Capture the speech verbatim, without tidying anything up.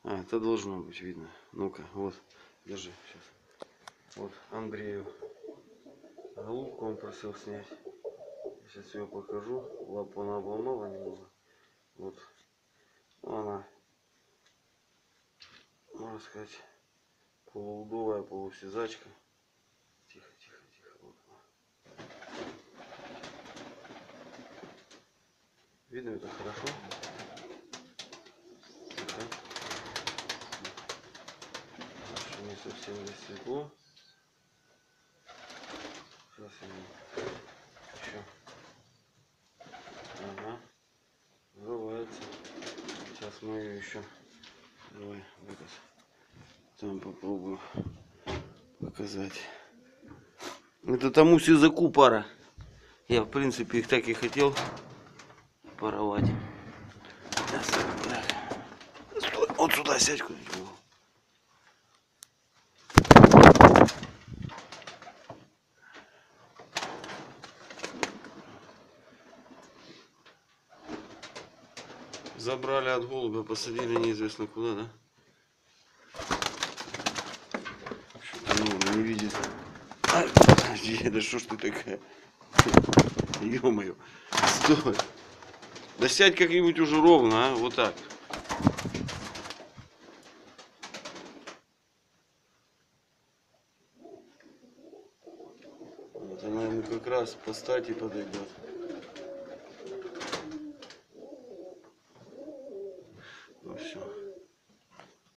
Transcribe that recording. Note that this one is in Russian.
А, это должно быть видно. Ну-ка, вот, держи сейчас. Вот Андрею голубку он просил снять. Сейчас ее покажу. Лапу она обломала немного. Вот. Она, можно сказать, полуудовая, полусизачка. Тихо, тихо, тихо. Вот она. Видно это хорошо? Тихо. Еще не совсем здесь светло. Сейчас я еще. Ага. Взрывается. Сейчас мы ее еще. Давай, выказ. Там попробую показать. Это тому сизаку пара. Я в принципе их так и хотел паровать. Стой, вот сюда сядь куда-нибудь. Забрали от голубя, посадили неизвестно куда, да? Что-то ну, не видит. А, подожди, да что ж ты такая? Ё-моё. Стой. Да сядь как-нибудь уже ровно, а? Вот так. Вот она ему как раз по стати подойдет.